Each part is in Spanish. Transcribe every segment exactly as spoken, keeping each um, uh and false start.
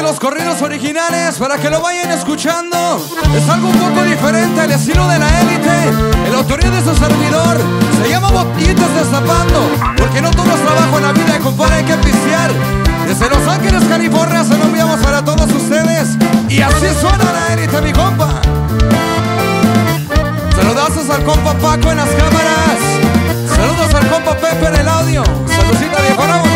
de los corridos originales para que lo vayan escuchando. Es algo un poco diferente al estilo de la élite. El autoría de su servidor se llama Botellitas Destapando, porque no todo es trabajo en la vida, compadre, hay que pistear. Desde Los Ángeles, California, se lo enviamos para todos ustedes. Y así suena la élite, mi compa. Saludazos al compa Paco en las cámaras. Saludos al compa Pepe en el audio. Saludcita, viejo, vámonos.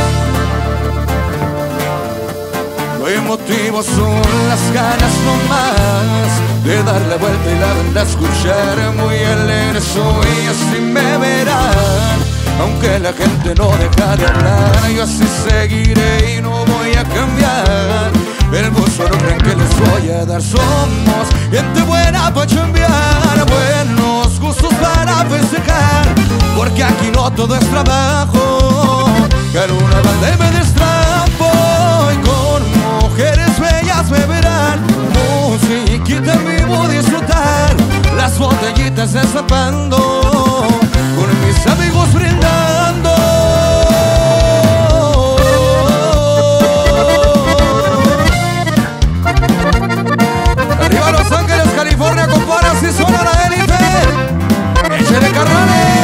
Los motivos son las ganas nomás de dar la vuelta y la banda escuchar. Muy alegre soy, así me verán. Aunque la gente no deja de hablar, yo así seguiré y no voy a cambiar. El gusto no creen que les voy a dar. Somos gente buena para chambear, buenos gustos para festejar, porque aquí no todo es trabajo. Que una banda me destrampo y con mujeres bellas me verán. Musiquita en vivo disfrutar, las botellitas destapando, con mis amigos brindando. Arriba Los Ángeles, California, compadre, así suena la élite. Échale, carnales.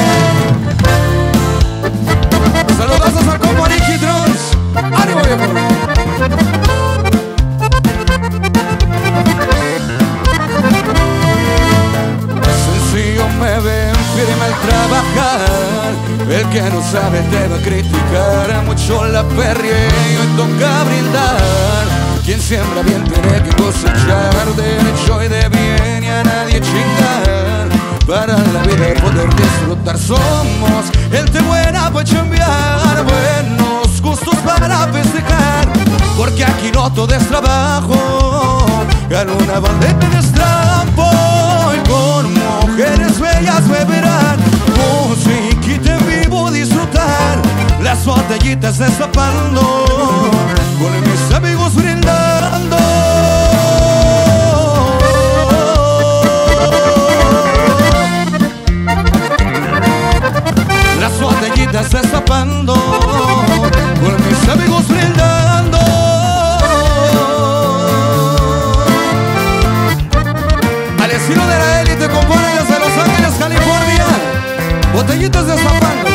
Saludazos al compa Nicky Drums. ¡Ánimo, viejo! Sencillo me ven, pídeme al trabajar. El que no sabe te va a criticar. Mucho la perrié y hoy toca brindar. Quien siembra bien tiene que cosechar, derecho y de bien, y a nadie chingar. Para la vida poder disfrutar, somos gente buena para chambear, buenos gustos para festejar, porque aquí no todo es trabajo. Gano una bandera de estrampo y con mujeres bellas me verán. Musiquita en vivo disfrutar, las botellitas destapando, con mis amigos brindando. Las botellitas destapando, con mis amigos brindando. Al estilo de la élite, compadre, desde Los Ángeles, California. Botellitas destapando.